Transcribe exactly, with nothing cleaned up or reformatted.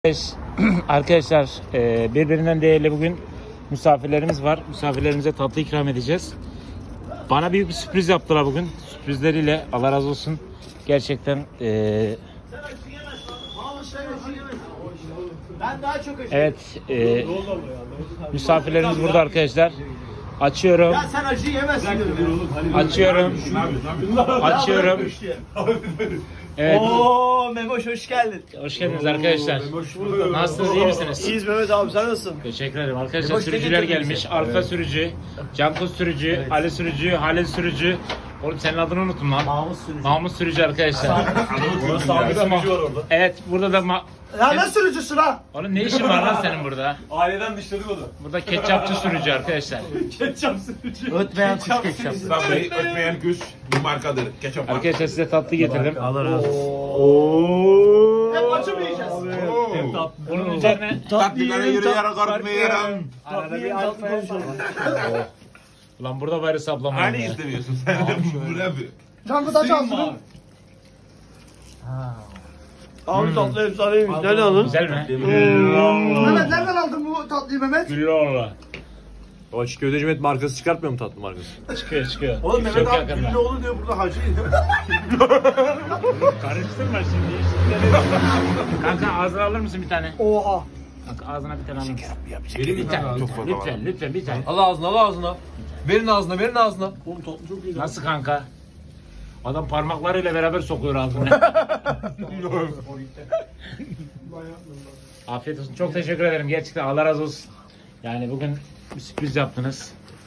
Evet, arkadaşlar e, birbirinden değerli bugün misafirlerimiz var. Misafirlerimize tatlı ikram edeceğiz. Bana büyük bir sürpriz yaptılar bugün. Sürprizleriyle Allah razı olsun. Gerçekten e, evet e, misafirlerimiz burada arkadaşlar. Açıyorum. Ya sen acı yemezsin diyorum. Açıyorum. Açıyorum. Evet. Oo Memoş hoş geldin. Hoş geldiniz arkadaşlar. Nasılsınız, iyi misiniz? İyiyiz Mehmet abi, sen nasılsın? Teşekkür ederim. Arkadaşlar Memoş, sürücüler ne getirdin gelmiş. bize? Arka sürücü, Canku sürücü, Evet. Ali sürücü, Halil sürücü. Oğlum senin adını unuttum lan. Mahmut sürücü. Mahmut sürücü arkadaşlar. Sabit ama. Evet, burada da ma- Ya ne sürücüsü lan? Oğlum ne işin var lan senin burada? Aileden dışladık onu. Burada ketçapçı sürücü arkadaşlar. Ketçap sürücü. Ötmeyen kuş ketçap. Tabii ötmeyen kuş bir markadır. Ketçap marka. Arkadaşlar size tatlı getirdim. Allah razı Hep acı mı yiyeceğiz? Bunun üzerine Tatlılara yürüyerek korkmuyorum. Tatlı yiyin, tatlı konuşalım. Ulan burada bari saplama. Hani istemiyorsun sen de bu ne bir. Canlı da çalsın. Abi tatlı efsaneymiş. Nereden aldın? Güzel mi? Mehmet nereden aldın bu tatlıyı Mehmet? Güllüoğlu. O çiğ köfteci Met markası çıkartmıyor mu tatlı markası? Çıkıyor çıkıyor. Oğlum Mehmet Çok abi yakında. Güllüoğlu diyor, burada hacı. Karıştırma şimdi. Kanka ağzına alır mısın bir tane? Oha. Kanka ağzına bir tane alır mısın? Benim Bir tane. çok fazla var. Lütfen lütfen bir tane. Al ağzına al ağzına. Verin ağzına verin ağzına. Oğlum tatlı çok iyi. Nasıl kanka? Adam parmaklarıyla beraber sokuyor ağzına. Afiyet olsun. Çok teşekkür ederim. Gerçekten Allah razı olsun. Yani bugün bir sürpriz yaptınız.